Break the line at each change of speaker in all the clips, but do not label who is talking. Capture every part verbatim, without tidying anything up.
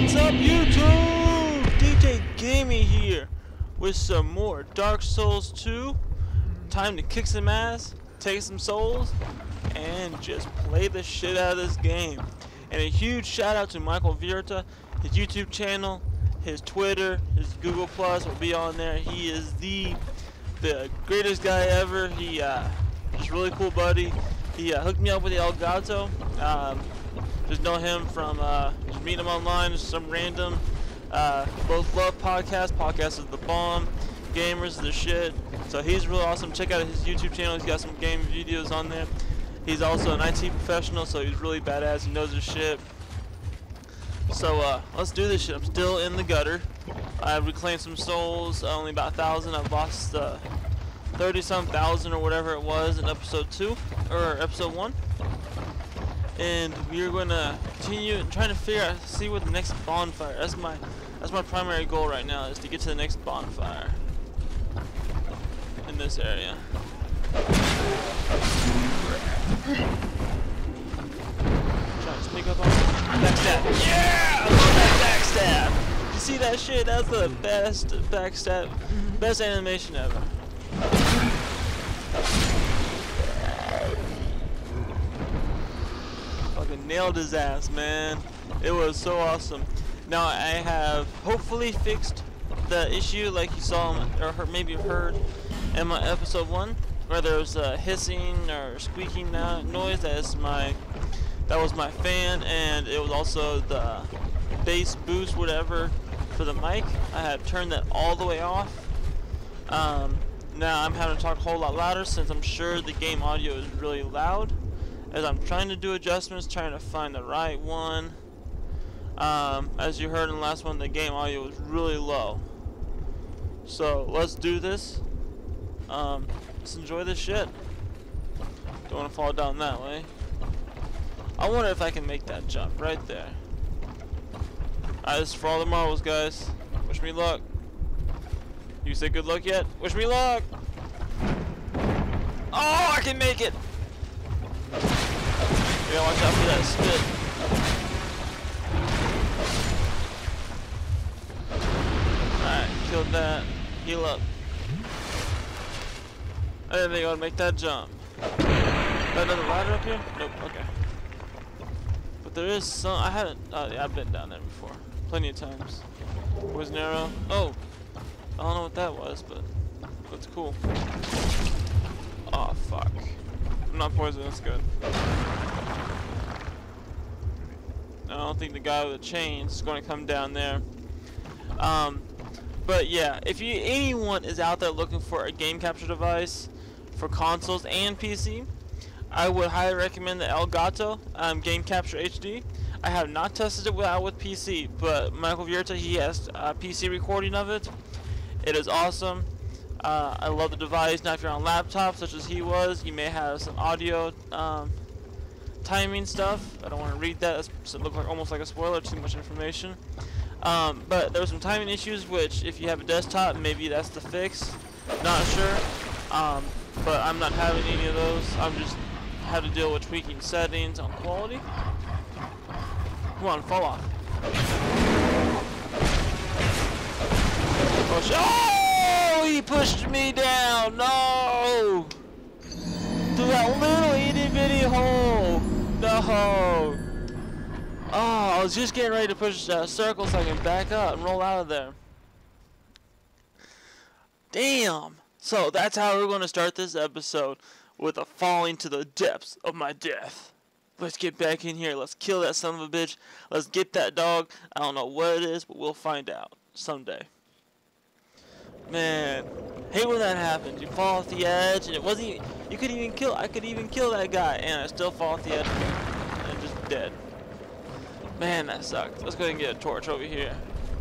What's up, YouTube? D J Gamey here with some more Dark Souls two. Time to kick some ass, take some souls, and just play the shit out of this game. And a huge shout out to Michael Vierta, his YouTube channel, his Twitter, his Google Plus will be on there. He is the the greatest guy ever. He uh, just really cool buddy. He uh, hooked me up with the Elgato. Um, just know him from uh, just meeting him online, some random. Uh, both love podcasts. Podcast is the bomb. Gamers is the shit. So he's really awesome. Check out his YouTube channel. He's got some game videos on there. He's also an I T professional, so he's really badass. He knows his shit. So uh, let's do this shit. I'm still in the gutter. I've reclaimed some souls, only about a thousand. I've lost uh, thirty some thousand or whatever it was in episode two or episode one. And we're gonna continue trying to figure out, see what the next bonfire. That's my, that's my primary goal right now, is to get to the next bonfire in this area. Trying to sneak up on him. Backstab. Yeah! I love that backstab! You see that shit? That's the best backstab, best animation ever. Fucking nailed his ass, man. It was so awesome. Now I have hopefully fixed the issue, like you saw or heard, maybe heard in my episode one, where there was a hissing or squeaking noise. That is my, that was my fan, and it was also the bass boost, whatever, for the mic. I had turned that all the way off. Um, now I'm having to talk a whole lot louder, since I'm sure the game audio is really loud. As I'm trying to do adjustments, trying to find the right one. Um, as you heard in the last one, the game audio was really low. So let's do this. Um, let's enjoy this shit. Don't want to fall down that way. I wonder if I can make that jump right there. Alright, this is for all the marbles, guys. Wish me luck. You say good luck yet? Wish me luck! Oh, I can make it! You gotta watch out for that spit. Alright, killed that. Heal up. And they gotta make that jump. Is that another ladder up here? Nope, okay. But there is some. I haven't. Uh, yeah, I've been down there before. Plenty of times. Poison arrow. Oh! I don't know what that was, but that's cool. Oh, fuck. I'm not poisonous, good. I don't think the guy with the chains is going to come down there. Um, but yeah, if you anyone is out there looking for a game capture device for consoles and P C, I would highly recommend the Elgato um, Game Capture H D. I have not tested it out with P C, but Michael Vierta, he has a P C recording of it. It is awesome. Uh, I love the device. Now if you're on laptop such as he was, you may have some audio um, timing stuff. I don't want to read that. It looks like almost like a spoiler, too much information. Um, but there were some timing issues, which if you have a desktop, maybe that's the fix. Not sure. Um, but I'm not having any of those. I'm just had to deal with tweaking settings on quality. Come on, fall off. Push. Oh, he pushed me down. No. Through that little itty bitty hole. No. Oh, I was just getting ready to push a circle so I can back up and roll out of there. Damn. So that's how we're going to start this episode, with a falling to the depths of my death. Let's get back in here. Let's kill that son of a bitch. Let's get that dog. I don't know what it is, but we'll find out someday. Man, hate when that happens. You fall off the edge, and it wasn't even, you could even kill, I could even kill that guy, and I still fall off the edge and just dead. Man, that sucked. Let's go ahead and get a torch over here.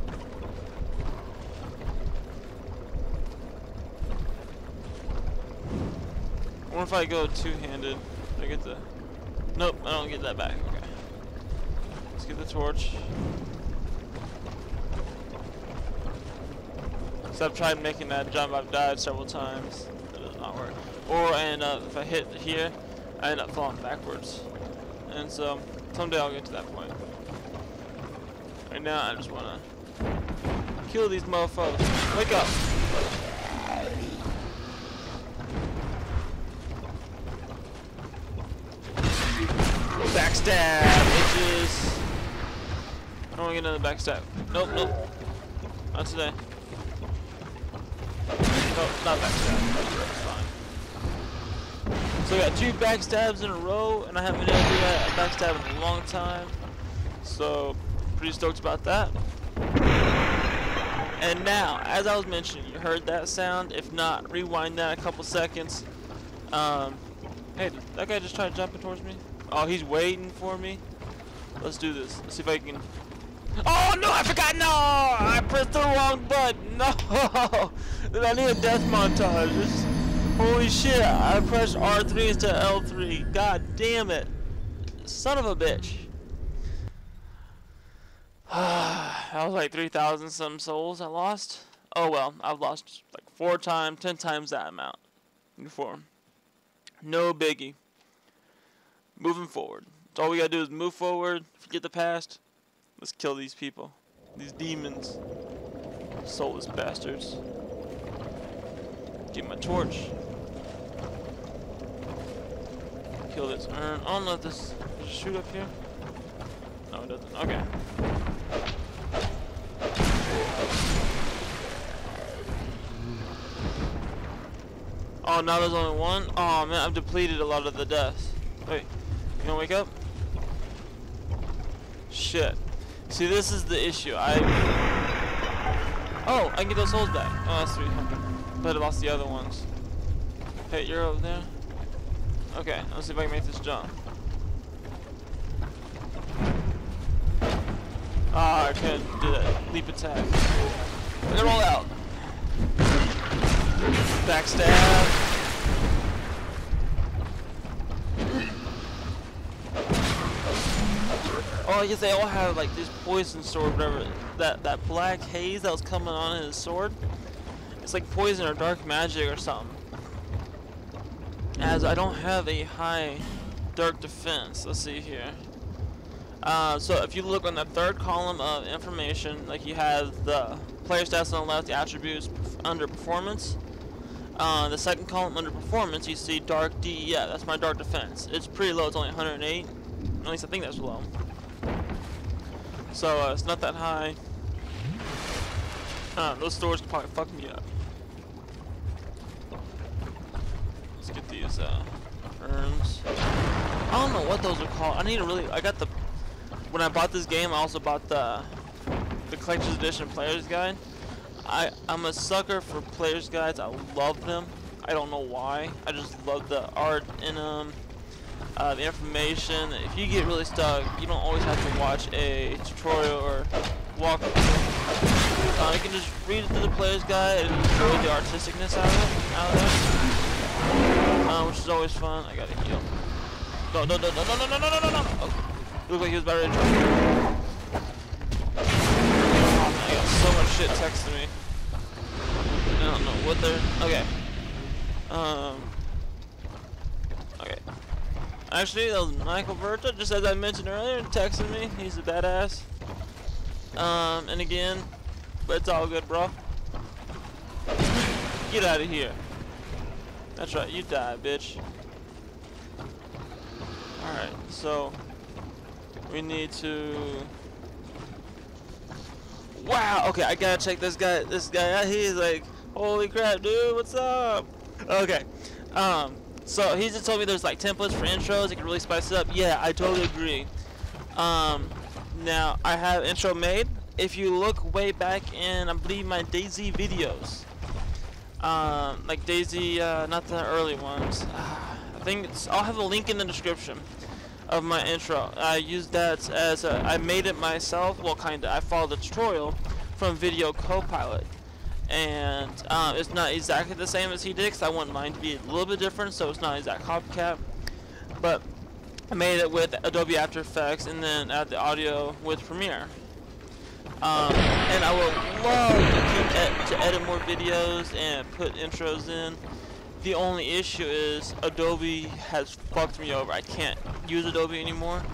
I wonder if I go two-handed. I get the, nope, I don't get that back. Okay. Let's get the torch. So I've tried making that jump, I've died several times. It does not work. Or I end up, if I hit here, I end up falling backwards. And so, someday I'll get to that point. Right Right now, I just wanna kill these motherfuckers. Wake up! Backstab, bitches! I don't wanna get another backstab. Nope, nope. Not today. Nope, not backstab. That's fine. So I got two backstabs in a row, and I haven't been able to do that a backstab in a long time. So, pretty stoked about that. And now, as I was mentioning, you heard that sound. If not, rewind that a couple seconds. Um, hey, did that guy just tried jumping towards me? Oh, he's waiting for me. Let's do this. Let's see if I can. Oh no, I forgot. No, I pressed the wrong button. No, I need a death montage. This, holy shit, I pressed R three instead of L three. God damn it, son of a bitch. That was like three thousand some souls I lost. Oh well, I've lost like four times, ten times that amount before. No biggie. Moving forward. All we gotta do is move forward, forget the past. Let's kill these people. These demons. Soulless bastards. Get my torch. Kill this urn. I don't know if this does it shoot up here. No, it doesn't. Okay. Oh, now there's only one? Oh man, I've depleted a lot of the deaths. Wait, you gonna wake up? Shit. See, this is the issue. I. Oh, I can get those souls back. Oh, that's three hundred. But I lost the other ones. Hey, you're over there? Okay, let's see if I can make this jump. Ah, I couldn't do that. Leap attack. We're gonna roll out. Backstab. Oh, I guess they all have like this poison sword, whatever. That that black haze that was coming on his sword. It's like poison or dark magic or something. As I don't have a high dark defense. Let's see here. Uh, so if you look on the third column of information, like you have the player stats on the left, the attributes under performance. Uh, the second column under performance, you see dark D. Yeah, that's my dark defense. It's pretty low. It's only one hundred eight. At least I think that's low. So uh, it's not that high. Uh, those stores can probably fuck me up. Let's get these uh, urns. I don't know what those are called. I need to really. I got the. When I bought this game, I also bought the the collector's edition player's guide. I I'm a sucker for player's guides. I love them. I don't know why. I just love the art in them. Uh, the information. If you get really stuck, you don't always have to watch a tutorial or walk. Uh, you can just read it through the player's guide and enjoy the artisticness out of it, out of it. Uh, which is always fun. I gotta heal. No, no, no, no, no, no, no, no, no, no, no. Oh, looked like he was about to jump. Oh, I got so much shit texting me. I don't know what they're. Okay. Um. Okay. Actually, that was Michael Berta, just as I mentioned earlier, texting me. He's a badass. Um, and again, but it's all good, bro. Get out of here. That's right, you die, bitch. Alright, so we need to. Wow. Okay, I gotta check this guy. This guy out. He's like, holy crap, dude. What's up? Okay. Um. So he just told me there's like templates for intros. You can really spice it up. Yeah, I totally agree. Um, now I have intro made. If you look way back in, I believe my DayZ videos, um, like DayZ, uh, not the early ones. I think it's. I'll have a link in the description of my intro. I used that as a. I made it myself. Well, kinda. I followed the tutorial from Video Copilot. And um, it's not exactly the same as he did, because I want mine to be a little bit different, so it's not exact copycat. But I made it with Adobe After Effects and then add the audio with Premiere. Um, and I would love to, keep ed to edit more videos and put intros in. The only issue is Adobe has fucked me over. I can't use Adobe anymore.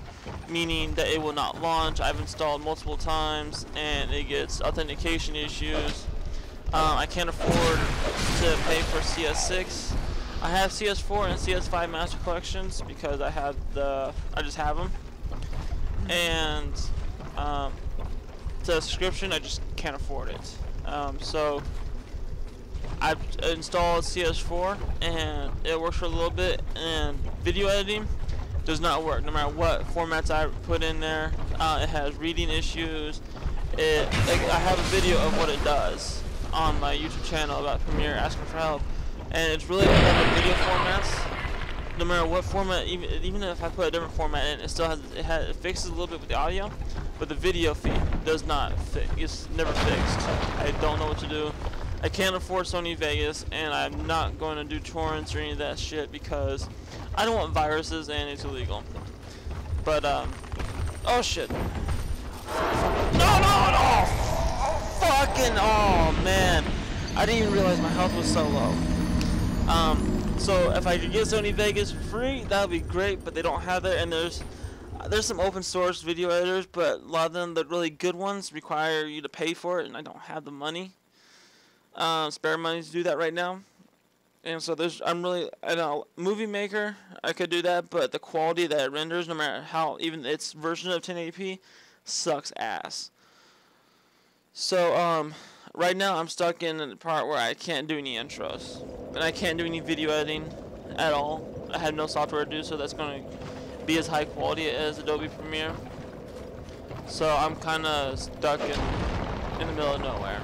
meaning that it will not launch. I've installed multiple times and it gets authentication issues. Um, I can't afford to pay for C S six. I have C S four and C S five Master Collections because I have the, I just have them. And um, the subscription, I just can't afford it. Um, so I've installed C S four and it works for a little bit, and video editing does not work no matter what formats I put in there. Uh, it has reading issues. It, like, I have a video of what it does on my YouTube channel about Premiere asking for help, and it's really good at the video formats. No matter what format, even even if I put a different format in, it still has it, has, it fixes a little bit with the audio, but the video feed does not fix. It's never fixed. I don't know what to do. I can't afford Sony Vegas, and I'm not going to do torrents or any of that shit because I don't want viruses and it's illegal. But um, oh shit! No, no, no! Fucking oh man! I didn't even realize my health was so low. Um. So if I could get Sony Vegas for free, that would be great, but they don't have it, and there's there's some open source video editors, but a lot of them, the really good ones, require you to pay for it, and I don't have the money, uh, spare money to do that right now. And so there's, I'm really, I know, Movie Maker, I could do that, but the quality that it renders, no matter how, even its version of ten eighty p, sucks ass. So, um... right now, I'm stuck in the part where I can't do any intros, and I can't do any video editing at all. I have no software to do so that's going to be as high quality as Adobe Premiere. So I'm kind of stuck in in the middle of nowhere,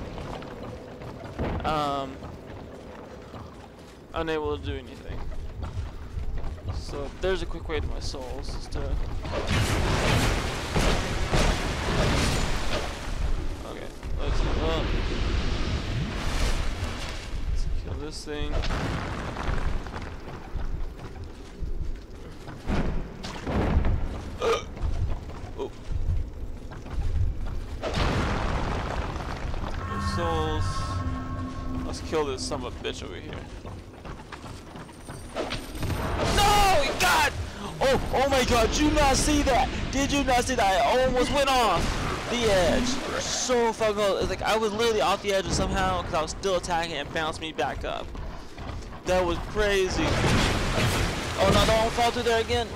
um, unable to do anything. So there's a quick way to my souls, is to okay. Let's uh, this thing. Uh. Oh. Souls. Let's kill this son of a bitch over here. No! God! Oh! Oh my God! Did you not see that? Did you not see that? I almost went off the edge. So fucking close. Like I was literally off the edge somehow because I was still attacking and bounced me back up. That was crazy. Oh no, don't fall through there again.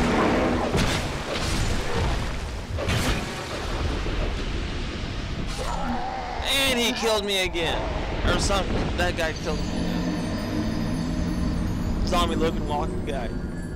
And he killed me again. Or some that guy killed me. Zombie looking walking guy.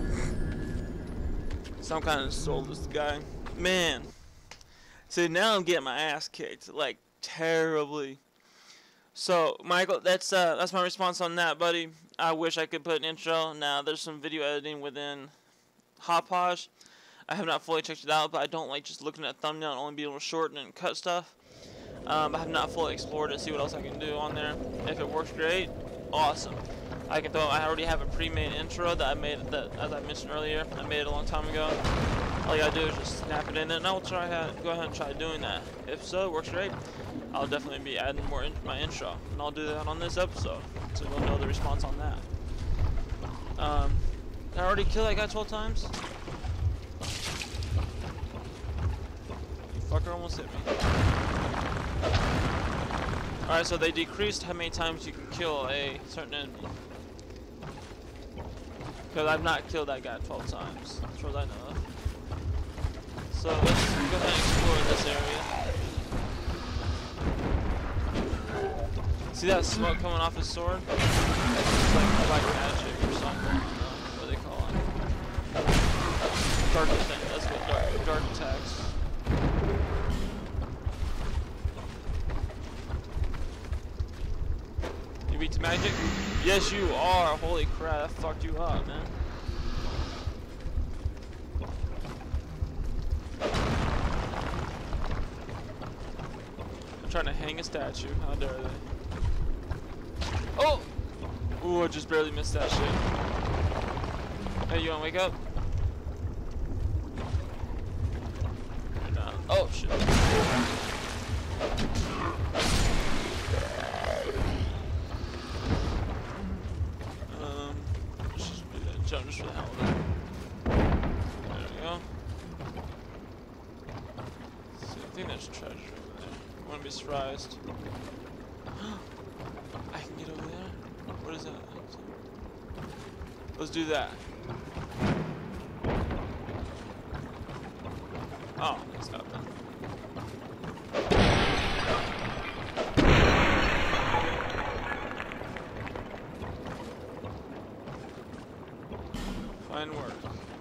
Some kind of soulless guy. Man. So now I'm getting my ass kicked, like terribly. So Michael, that's uh, that's my response on that, buddy. I wish I could put an intro. Now there's some video editing within Hauppauge. I have not fully checked it out, but I don't like just looking at thumbnail and only being able to shorten and cut stuff. Um, I have not fully explored it, see what else I can do on there. If it works great, awesome. I can throw. I already have a pre-made intro that I made, that as I mentioned earlier, I made it a long time ago. All you gotta do is just snap it in, and I'll try go ahead and try doing that. If so, it works great. I'll definitely be adding more into my intro, and I'll do that on this episode, so you'll know the response on that. Um, I already killed that guy twelve times. You fucker almost hit me. All right, so they decreased how many times you can kill a certain enemy. Because I've not killed that guy twelve times, as far as I know of. So let's go ahead and explore this area. See that smoke coming off his sword? It's like black magic or something. I don't know what they call it. Dark attack. That's what dark, dark attacks. You beat the magic? Yes, you are. Holy crap, that fucked you up, man. Trying to hang a statue. How dare they? Oh! Ooh, I just barely missed that shit. Hey, you wanna wake up? Oh, shit. Um, let's just do that jump just for the hell of it. There we go. think there's treasure over there. I wouldn't be surprised. I can get over there? What is that? Let's do that. Oh, it's nothing. Fine work.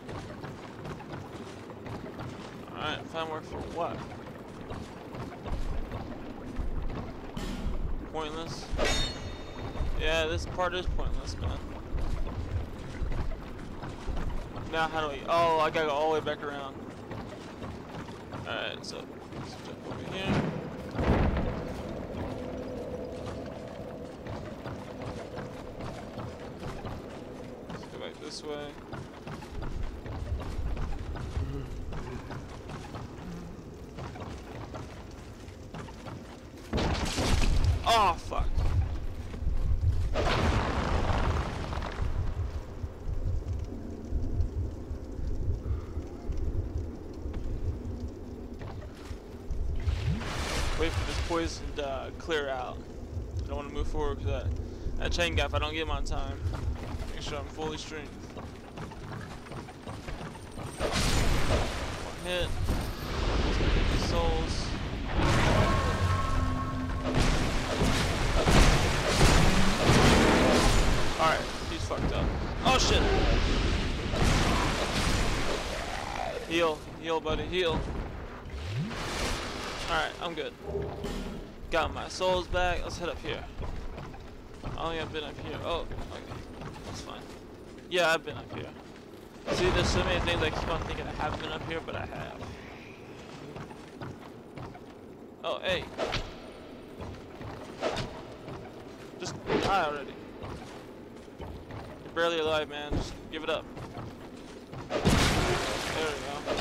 Alright, fine work for what? Pointless. Yeah, this part is pointless, man. Now how do I... Oh, I gotta go all the way back around. Alright, so let's jump over here. Let's go back this way. Oh, fuck. Wait for this poison to uh, clear out. I don't want to move forward because that, that chain gap, I don't get him on time. Make sure I'm fully strength. One hit. Souls. Alright, he's fucked up. Oh shit! Heal, heal buddy, heal. Alright, I'm good. Got my souls back. Let's head up here. I don't think I've been up here. Oh, okay. That's fine. Yeah, I've been up here. See, there's so many things I keep on thinking I haven't been up here, but I have. Oh, hey. Just die already. You're barely alive, man. Just give it up. There we go.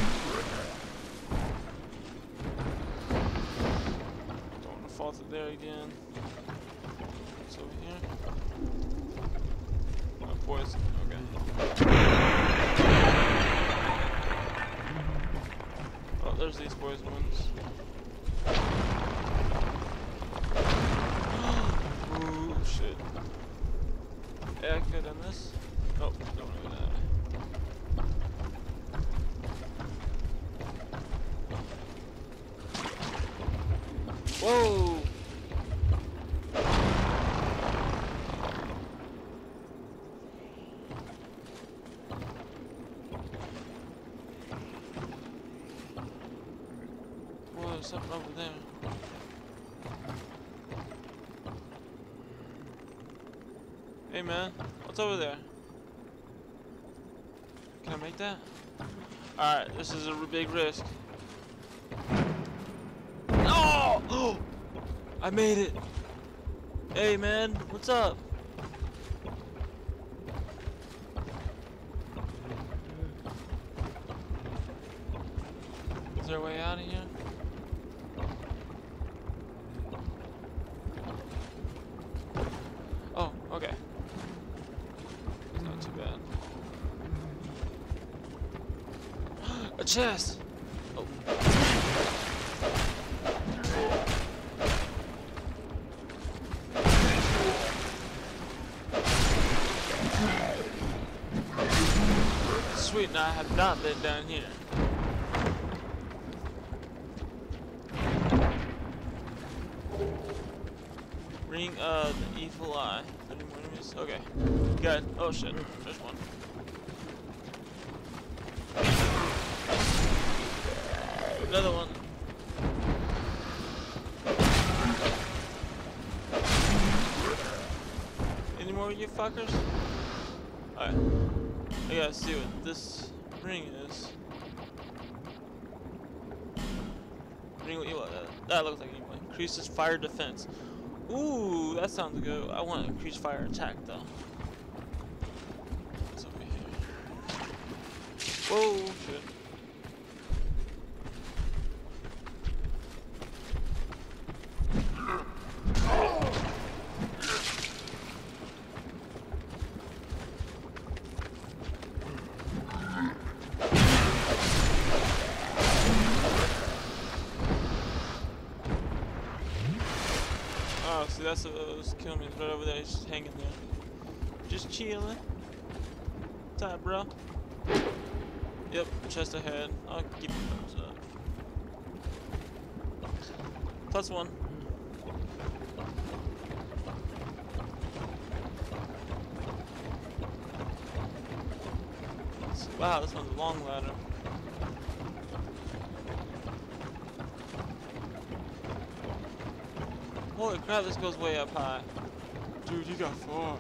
Fall through there again. It's over here. Oh, poison. Okay. Oh, there's these poison ones. Ooh, shit. Yeah, I could have done this. Oh, don't do that. Whoa! Whoa, there's something over there. Hey man, what's over there? Can I make that? Alright, this is a big risk. Oh! I made it! Hey man, what's up? Is there a way out of here? Oh, okay. It's not too bad. A chest! Oh. Sweet, now I have not been down here. Ring of the Evil Eye. thirty more enemies. Okay. Good. Oh shit. There's one. Another one. Any more of you fuckers? Alright. I gotta see what this ring is. Ring of Evil. That, that looks like evil. Increases fire defense. Ooh, that sounds good. I want increased fire attack though. What's over here? Whoa, shit. Oh, see, that's what was killing me. It's right over there. He's just hanging there. Just chilling. What's up, bro? Yep, chest ahead. I'll keep the thumbs up. Plus one. Wow, this one's a long ladder. Holy crap, this goes way up high. Dude, you got far.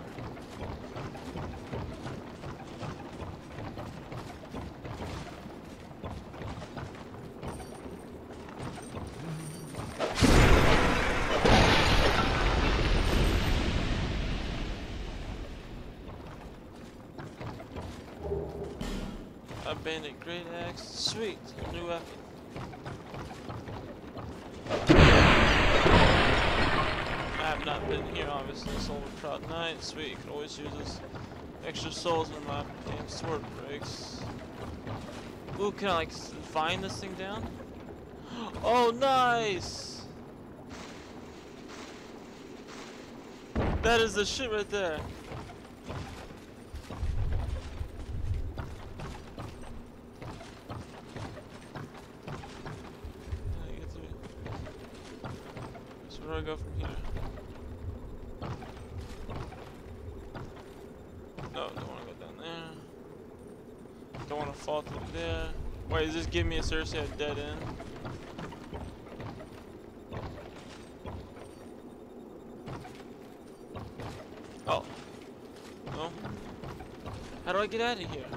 A bandit great axe. Sweet, a new weapon. I have not been here, obviously. Silver Trout Knight. Sweet, you can always use this. Extra souls when my damn sword breaks. Ooh, can I like find this thing down? Oh, nice! That is the shit right there. Where do I go from here? No, don't want to go down there. Don't want to fall through there. Wait, does this give me a seriously a dead end? Oh. No? How do I get out of here?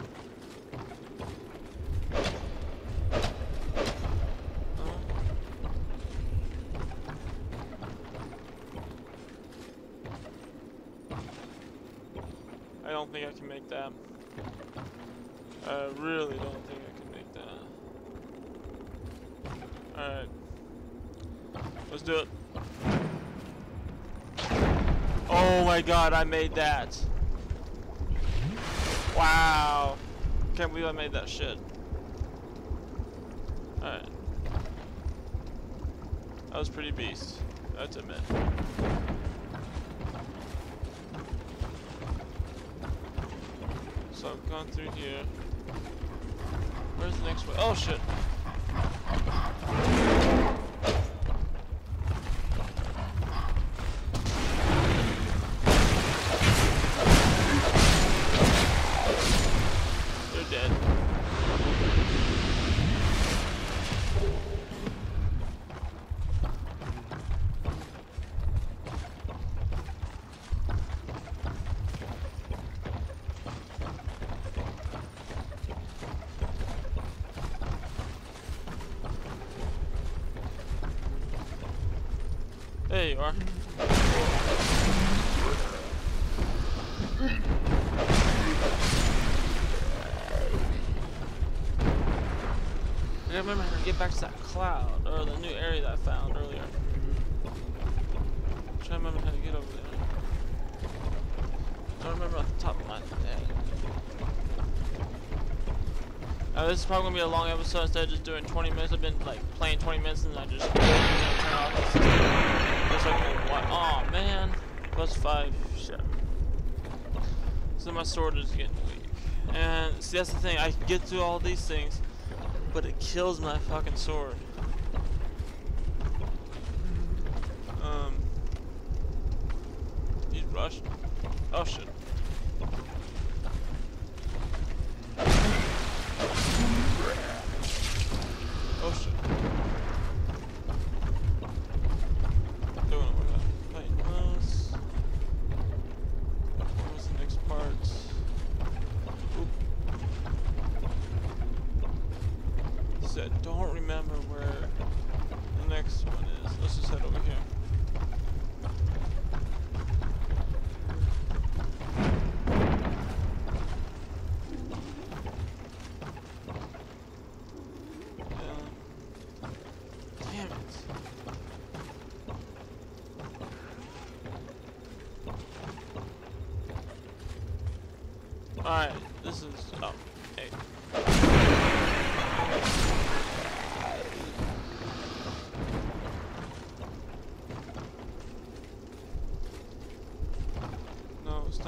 I don't think I can make that. I really don't think I can make that. Alright. Let's do it. Oh my god, I made that. Wow. Can't believe I made that shit. Alright. That was pretty beast. That's admit. So I've gone through here. Where's the next way? Oh shit. They're dead. There you are. I remember how to get back to that cloud, or the new area that I found earlier. I'm trying to remember how to get over there. Don't remember off the top of my head. Uh, this is probably gonna be a long episode. Instead of just doing twenty minutes, I've been like playing twenty minutes and I just turn off the system. Just like what? Oh man, plus five. Shit. So my sword is getting weak. And see, that's the thing. I can get through all these things, but it kills my fucking sword. Um, he's rushed. Oh shit. Oh shit. Don't know where I'm fighting those. What's the next part? Oop. Said, don't remember where the next one is. Let's just head over here. Alright, this is, oh, hey.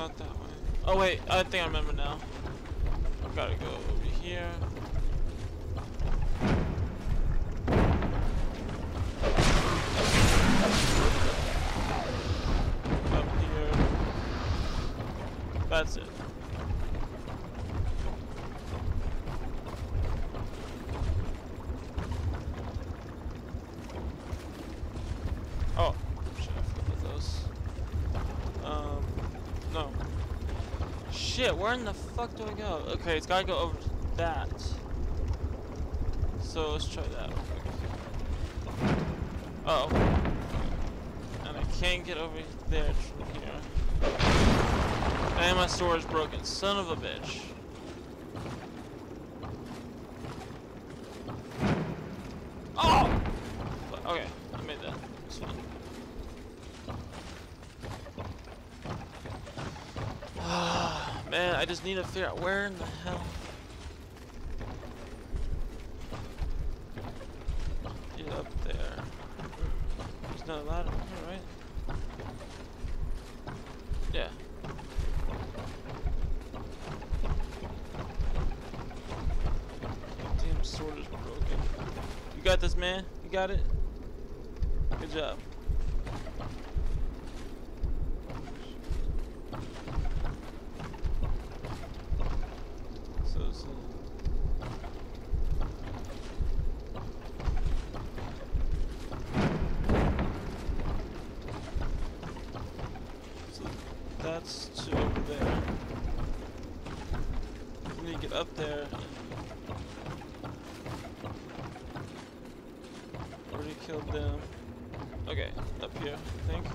not that way. Oh wait, I think I remember now. I gotta go over here. Up here. That's it. Oh, shit, I forgot about those. Um, no. Shit, where in the fuck do I go? Okay, it's gotta go over to that. So let's try that real quick. Uh oh. And I can't get over there from here. And my sword is broken. Son of a bitch. Oh! Okay, I made that. It's fine. Man, I just need to figure out where in the hell. Get up there. There's no ladder here, right? Yeah. Damn sword is broken. You got this, man? You got it? Good job. That's to over there. We need to get up there. Already killed them. Okay, up here, I think.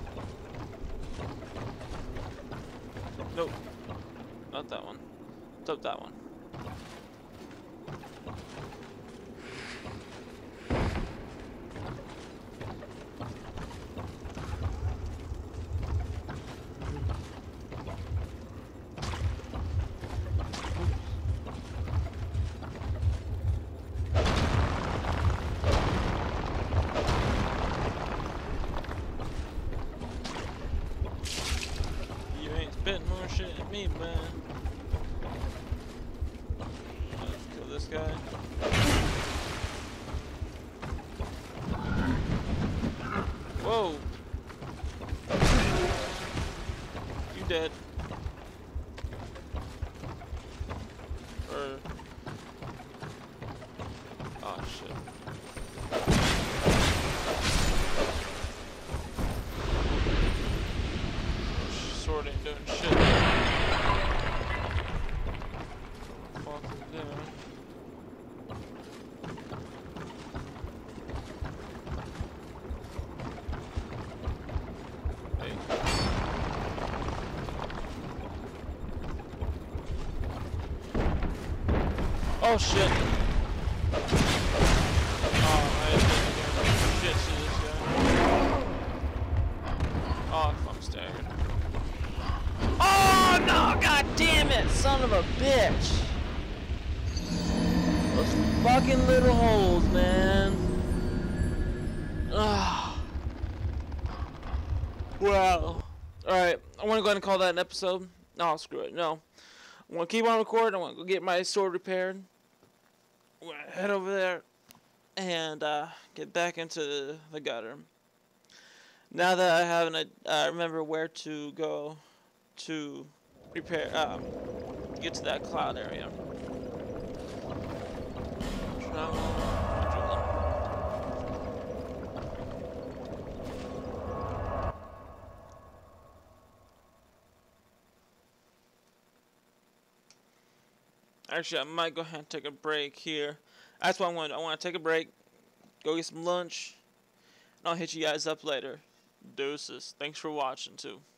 Nope. Not that one. It's up that one. Spitting more shit at me, man. Let's kill this guy. Whoa! You dead. Or... oh shit. Sword ain't doing shit. Fuck is there? Hey. Oh shit. Oh, I didn't shit to this guy. Oh, I'm staggered. Oh no, god damn it, son of a bitch. Those fucking little holes, man. Ugh. Wow. Alright, I want to go ahead and call that an episode. No, screw it, no. I want to keep on recording. I want to go get my sword repaired. I'm going to head over there and uh, get back into the gutter. Now that I have an, I uh, remember where to go to repair, um, get to that cloud area. Travel, Actually, I might go ahead and take a break here. That's what I want. I want to take a break, go get some lunch, and I'll hit you guys up later. Deuces. Thanks for watching, too.